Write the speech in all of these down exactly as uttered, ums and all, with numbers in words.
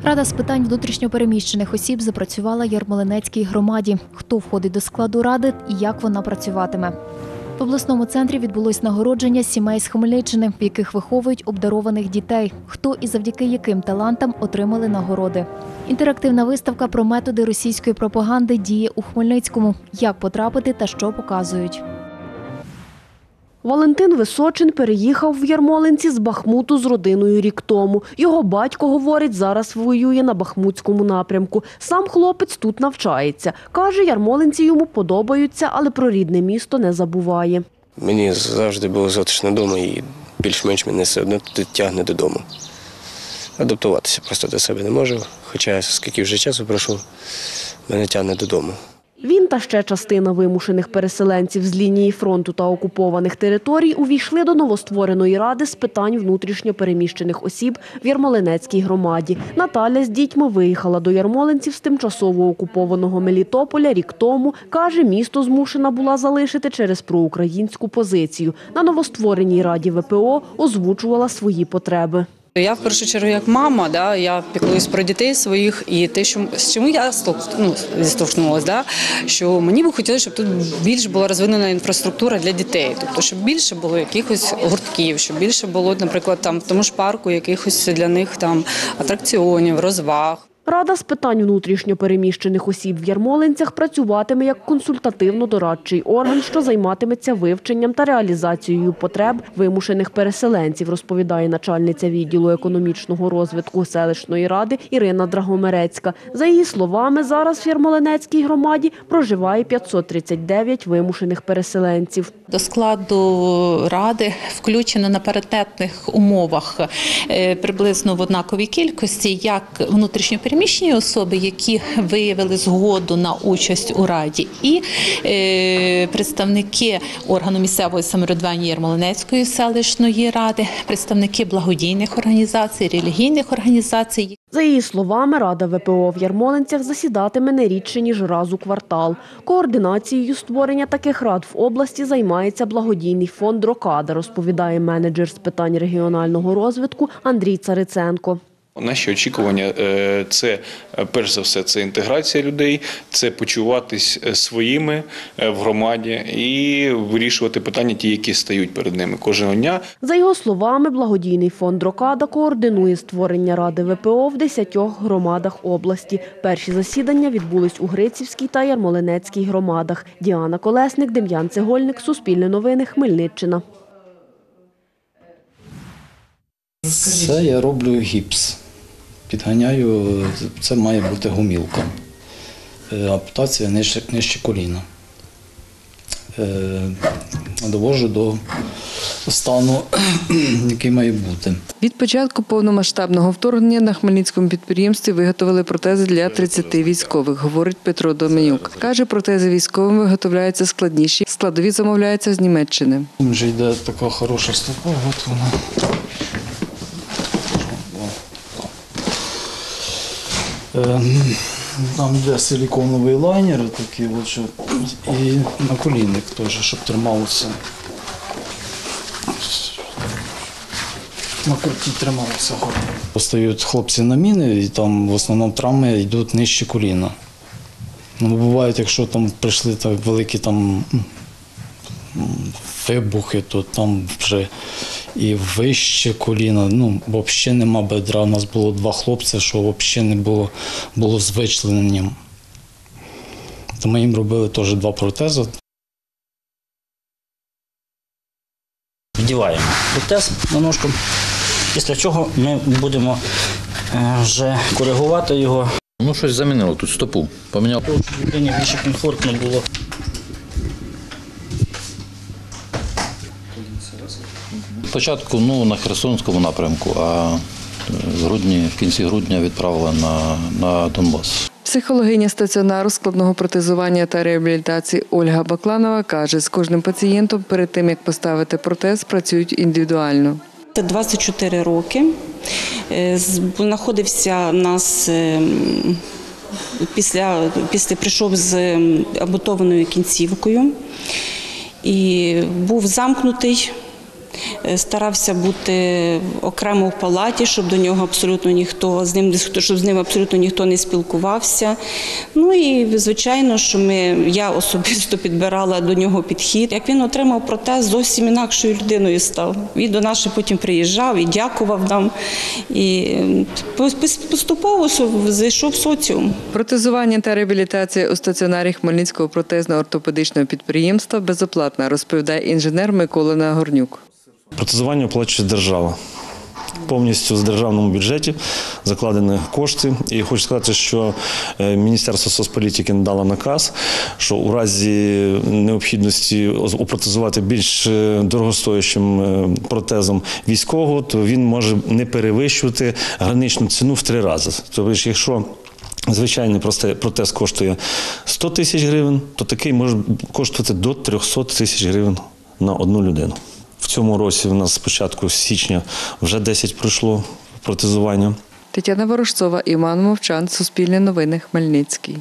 Рада з питань внутрішньопереміщених осіб запрацювала в Ярмолинецькій громаді. Хто входить до складу ради і як вона працюватиме. В обласному центрі відбулось нагородження сімей з Хмельниччини, в яких виховують обдарованих дітей. Хто і завдяки яким талантам отримали нагороди. Інтерактивна виставка про методи російської пропаганди діє у Хмельницькому. Як потрапити та що показують. Валентин Височин переїхав в Ярмолинці з Бахмуту з родиною рік тому. Його батько, говорить, зараз воює на Бахмутському напрямку. Сам хлопець тут навчається. Каже, ярмолинці йому подобаються, але про рідне місто не забуває. Мені завжди було затишно вдома і більш-менш мене все одно тут тягне додому. Адаптуватися просто до себе не можу, хоча скільки вже часу пройшло, мене тягне додому. Він та ще частина вимушених переселенців з лінії фронту та окупованих територій увійшли до новоствореної ради з питань внутрішньопереміщених осіб в Ярмолинецькій громаді. Наталя з дітьми виїхала до ярмолинців з тимчасово окупованого Мелітополя рік тому. Каже, місто змушена була залишити через проукраїнську позицію. На новоствореній раді ве пе о озвучувала свої потреби. Я в першу чергу як мама, да, я піклуюсь про дітей своїх і те, що з чим я ну, зіштовхнулася, да, що мені би хотілося, щоб тут більш була розвинена інфраструктура для дітей, тобто щоб більше було якихось гуртків, щоб більше було, наприклад, там в тому ж парку якихось для них там атракціонів, розваг. Рада з питань внутрішньопереміщених осіб в Ярмолинцях працюватиме як консультативно-дорадчий орган, що займатиметься вивченням та реалізацією потреб вимушених переселенців, розповідає начальниця відділу економічного розвитку селищної ради Ірина Драгомерецька. За її словами, зараз в Ярмолинецькій громаді проживає п'ятсот тридцять дев'ять вимушених переселенців. До складу ради включено на паритетних умовах приблизно в однаковій кількості як внутрішньопереміщені особи, які виявили згоду на участь у раді, і представники органу місцевого самоврядування Ярмолинецької селищної ради, представники благодійних організацій, релігійних організацій. За її словами, Рада ве пе о в Ярмолинцях засідатиме не рідше, ніж раз у квартал. Координацією створення таких рад в області займається благодійний фонд «Рокада», розповідає менеджер з питань регіонального розвитку Андрій Цариценко. Наші очікування – це, перш за все, це інтеграція людей, це почуватись своїми в громаді і вирішувати питання ті, які стають перед ними кожного дня. За його словами, благодійний фонд «Рокада» координує створення Ради ве пе о в десятьох громадах області. Перші засідання відбулись у Грицівській та Ярмолинецькій громадах. Діана Колесник, Дем'ян Цегольник, Суспільне новини, Хмельниччина. Це я роблю гіпс. Підганяю, це має бути гумілка. Ампутація нижче, нижче коліна. Довожу до стану, який має бути. Від початку повномасштабного вторгнення на Хмельницькому підприємстві виготовили протези для тридцяти військових, говорить Петро Доменюк. Каже, протези військовим виготовляються складніші, складові замовляються з Німеччини. Вже йде така хороша стопа, от вона. Там йде силіконовий лайнер такий, от, що, і наколінник теж, щоб трималося. На курті трималося. Постають хлопці на міни, і там в основному травми йдуть нижче коліна. Ну, бувають, якщо там прийшли так великі там вибухи, то там вже і вище коліна, ну, взагалі нема бедра. У нас було два хлопці, що взагалі не було, було з вичлененням. То ми їм робили теж два протези. Вдіваємо протез на ножку, після чого ми будемо вже коригувати його. Ну, щось замінило тут, стопу поміняв. Щоб людині більше комфортно було. Спочатку ну, на Херсонському напрямку, а в, грудні, в кінці грудня відправили на, на Донбас. Психологиня стаціонару складного протезування та реабілітації Ольга Бакланова каже, з кожним пацієнтом перед тим, як поставити протез, працюють індивідуально. Це двадцять чотири роки. Знаходився у нас після, після прийшов з ампутованою кінцівкою і був замкнутий. е, старався бути окремо в палаті, щоб до нього абсолютно ніхто з ним щоб з ним абсолютно ніхто не спілкувався. Ну і звичайно, що ми я особисто підбирала до нього підхід. Як він отримав протез, зовсім інакшою людиною став. Він до нас ще потім приїжджав і дякував нам. І поступово зайшов в соціум. Протезування та реабілітація у стаціонарі Хмельницького протезно-ортопедичного підприємства безоплатна, розповідає інженер Микола Нагорнюк. Протезування оплачує держава. Повністю з державному бюджеті закладені кошти. І хочу сказати, що Міністерство соцполітики надало наказ, що у разі необхідності опротезувати більш дорогостоящим протезом військового, то він може не перевищувати граничну ціну в три рази. Тобто, якщо звичайний протез коштує сто тисяч гривень, то такий може коштувати до триста тисяч гривень на одну людину. В цьому році у нас з початку січня вже десять пройшло протезування. Тетяна Ворожцова, Іван Мовчан, Суспільне новини, Хмельницький.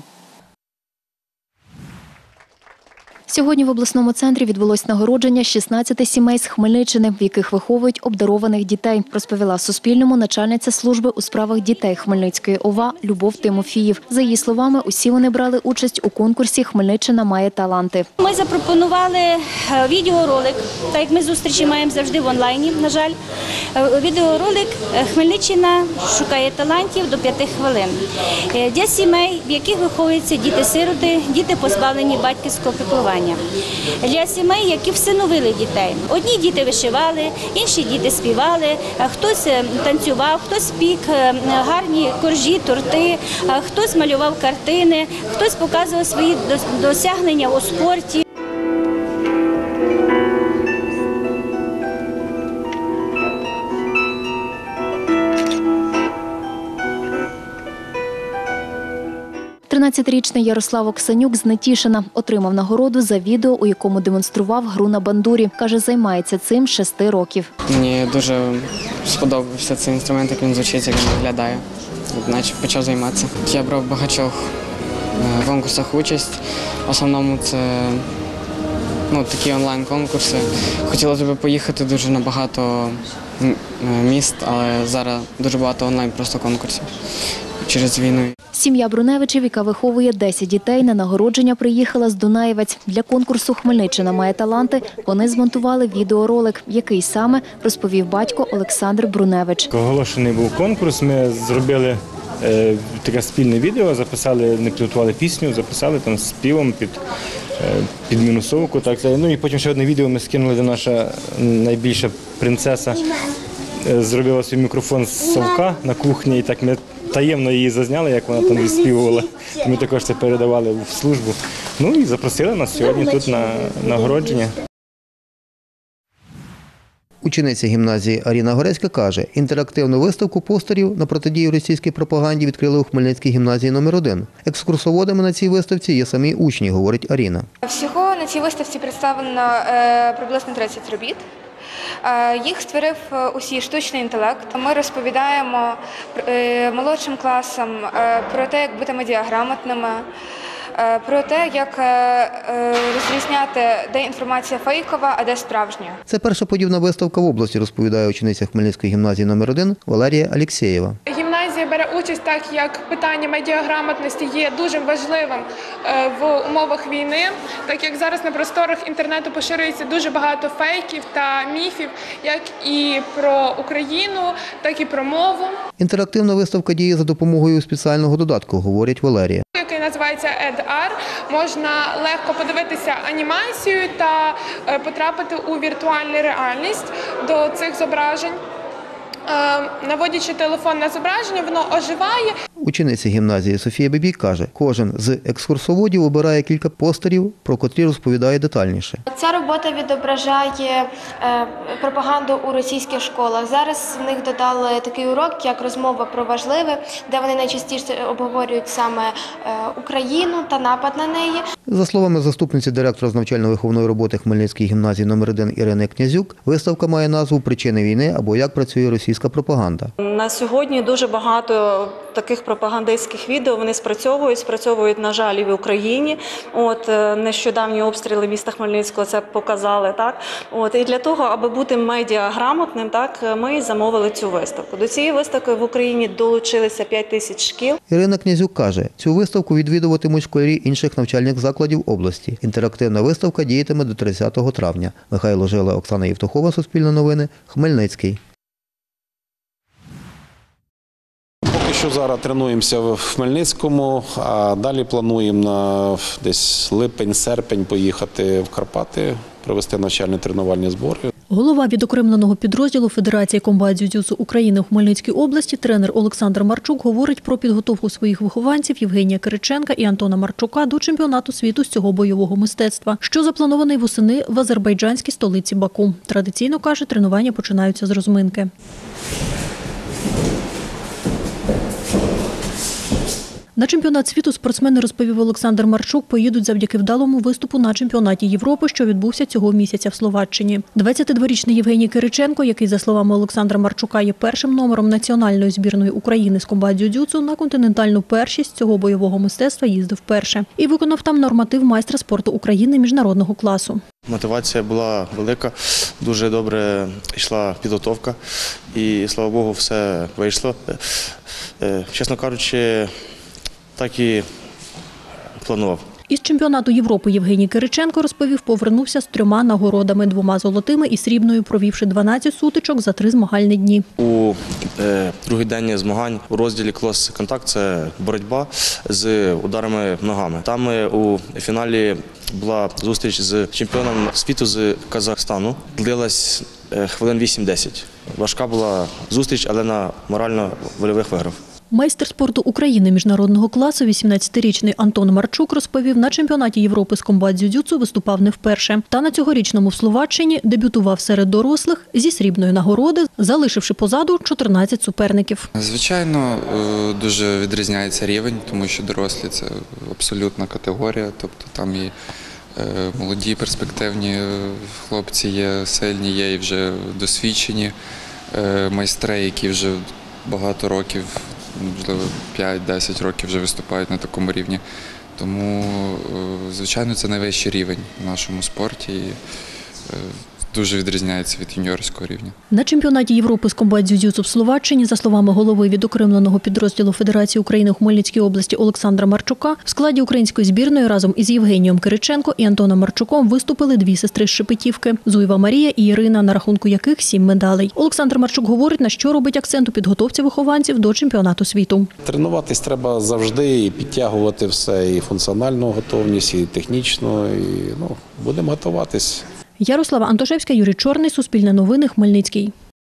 Сьогодні в обласному центрі відбулось нагородження шістнадцяти сімей з Хмельниччини, в яких виховують обдарованих дітей, розповіла Суспільному начальниця служби у справах дітей Хмельницької ОВА Любов Тимофіїв. За її словами, усі вони брали участь у конкурсі «Хмельниччина має таланти». Ми запропонували відеоролик, так як ми зустрічі маємо завжди в онлайні, на жаль. Відеоролик «Хмельниччина шукає талантів до п'яти хвилин» для сімей, в яких виховуються діти-сироти, діти позбавлені батьківського піклування. Для сімей, які всиновили дітей. Одні діти вишивали, інші діти співали, хтось танцював, хтось пік гарні коржі, торти, хтось малював картини, хтось показував свої досягнення у спорті. тринадцятирічний Ярослав Оксанюк з Нетішина отримав нагороду за відео, у якому демонстрував гру на бандурі. Каже, займається цим з шести років. Мені дуже сподобався цей інструмент, як він звучить, як він виглядає. Наче почав займатися. Я брав в багатьох конкурсах участь. В основному це ну, такі онлайн-конкурси. Хотілося б поїхати дуже на багато міст, але зараз дуже багато онлайн просто конкурсів через війну. Сім'я Бруневичів, яка виховує десять дітей, на нагородження приїхала з Дунаєвець. Для конкурсу «Хмельниччина має таланти» вони змонтували відеоролик, який саме розповів батько Олександр Бруневич. Оголошений був конкурс, ми зробили е, таке спільне відео, записали, не підготували пісню, записали там співом під, е, під мінусовку. Так. Ну і потім ще одне відео ми скинули, де наша найбільша принцеса е, зробила свій мікрофон з совка на кухні, і так ми таємно її зазняли, як вона там відспівувала. Ми також це передавали в службу. Ну і запросили нас сьогодні тут на нагородження. Учениця гімназії Аріна Горецька каже, інтерактивну виставку постерів на протидію російській пропаганді відкрили у Хмельницькій гімназії номер один. Екскурсоводами на цій виставці є самі учні, говорить Аріна. Всього на цій виставці представлено е, приблизно тридцять робіт. Їх створив усі штучний інтелект. Ми розповідаємо молодшим класам про те, як бути медіаграмотними, про те, як розрізняти, де інформація фейкова, а де справжня. Це перша подібна виставка в області, розповідає учениця Хмельницької гімназії номер один Валерія Алєксєєва. Гімназія бере участь, так як питання медіаграмотності є дуже важливим в умовах війни, так як зараз на просторах інтернету поширюється дуже багато фейків та міфів, як і про Україну, так і про мову. Інтерактивна виставка діє за допомогою спеціального додатку, говорить Валерія. Який називається ЕД-Ар, можна легко подивитися анімацію та потрапити у віртуальну реальність до цих зображень. Наводячи телефон на зображення, воно оживає. Учениця гімназії Софія Бебій каже, кожен з екскурсоводів обирає кілька постерів, про котрі розповідає детальніше. Ця робота відображає пропаганду у російських школах. Зараз в них додали такий урок, як розмова про важливе, де вони найчастіше обговорюють саме Україну та напад на неї. За словами заступниці директора з навчально-виховної роботи Хмельницької гімназії номер один Ірини Князюк, виставка має назву «Причини війни» або «Як працює російська пропаганда». На сьогодні дуже багато таких пропагандистських відео, вони спрацьовують, спрацьовують, на жаль, і в Україні. От, нещодавні обстріли міста Хмельницького це показали. Так? От, і для того, аби бути медіаграмотним, так, ми замовили цю виставку. До цієї виставки в Україні долучилися п'ять тисяч шкіл. Ірина Князюк каже, цю виставку відвідуватимуть школярі інших навчальних закладів області. Інтерактивна виставка діятиме до тридцятого травня. Михайло Жила, Оксана Євтухова, Суспільне новини, Хмельницький. Поки що зараз тренуємося в Хмельницькому, а далі плануємо на десь липень-серпень поїхати в Карпати, провести навчально-тренувальні збори. Голова відокремленого підрозділу Федерації комбат дзюдзю України у Хмельницькій області, тренер Олександр Марчук, говорить про підготовку своїх вихованців Євгенія Кириченка і Антона Марчука до чемпіонату світу з цього бойового мистецтва, що запланований восени в азербайджанській столиці Баку. Традиційно, каже, тренування починаються з розминки. На чемпіонат світу спортсмени, розповів Олександр Марчук, поїдуть завдяки вдалому виступу на чемпіонаті Європи, що відбувся цього місяця в Словаччині. двадцятидворічний Євгеній Кириченко, який, за словами Олександра Марчука, є першим номером національної збірної України з комбат дзюдзю, на континентальну першість цього бойового мистецтва їздив вперше. І виконав там норматив майстра спорту України міжнародного класу. Мотивація була велика, дуже добре йшла підготовка і, слава Богу, все вийшло. Чесно кажучи, так і планував. Із чемпіонату Європи Євгеній Кириченко, розповів, повернувся з трьома нагородами, двома золотими і срібною, провівши дванадцять сутичок за три змагальні дні. У е, другий день змагань у розділі клас-контакт – це боротьба з ударами ногами. Там е, у фіналі була зустріч з чемпіоном світу з Казахстану. Длилась е, хвилин вісім-десять. Важка була зустріч, але на морально-вольових виграв. Майстер спорту України міжнародного класу, вісімнадцятирічний Антон Марчук, розповів, на чемпіонаті Європи з комбат дзюдзю виступав не вперше. Та на цьогорічному в Словаччині дебютував серед дорослих зі срібної нагороди, залишивши позаду чотирнадцять суперників. Звичайно, дуже відрізняється рівень, тому що дорослі – це абсолютна категорія, тобто там і молоді, перспективні хлопці є, сильні, є і вже досвідчені майстри, які вже багато років, можливо, п'ять-десять років вже виступають на такому рівні. Тому, звичайно, це найвищий рівень в нашому спорті і дуже відрізняється від юніорського рівня. На чемпіонаті Європи з комбат дзюдзю в Словаччині, за словами голови відокремленого підрозділу Федерації України у Хмельницькій області Олександра Марчука, в складі української збірної разом із Євгенієм Кириченко і Антоном Марчуком виступили дві сестри з Шепетівки – Зуєва Марія і Ірина, на рахунку яких сім медалей. Олександр Марчук говорить, на що робить акцент у підготовці вихованців до чемпіонату світу. Тренуватись треба завжди і підтягувати все, і функціональну готовність, і технічну, і ну, будемо готуватись. Ярослава Антошевська, Юрій Чорний, Суспільне новини, Хмельницький.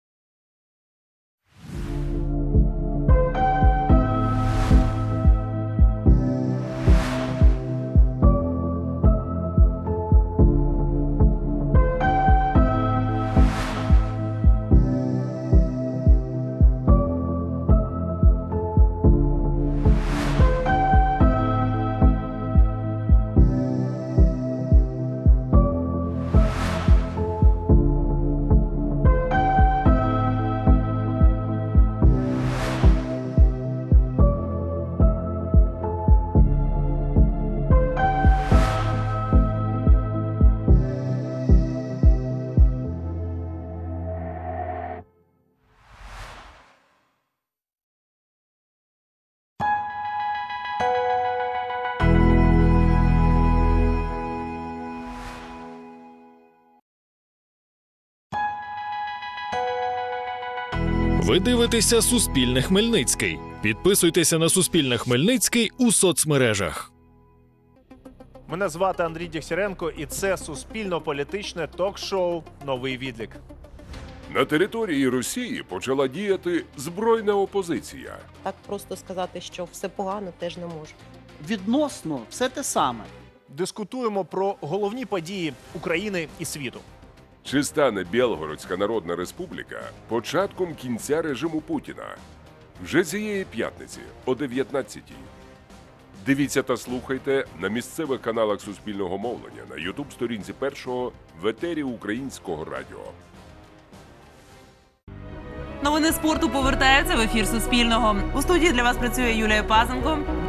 Ви дивитеся Суспільне Хмельницький. Підписуйтеся на Суспільне Хмельницький у соцмережах. Мене звати Андрій Дєгтяренко і це суспільно-політичне ток-шоу «Новий відлік». На території Росії почала діяти збройна опозиція. Так просто сказати, що все погано, теж не можу. Відносно все те саме. Дискутуємо про головні події України і світу. Чи стане Білгородська Народна Республіка початком кінця режиму Путіна? Вже цієї п'ятниці о дев'ятнадцятій. Дивіться та слухайте на місцевих каналах Суспільного мовлення, на ютуб-сторінці Першого, в етері Українського радіо. Новини спорту повертаються в ефір Суспільного. У студії для вас працює Юлія Пазенко.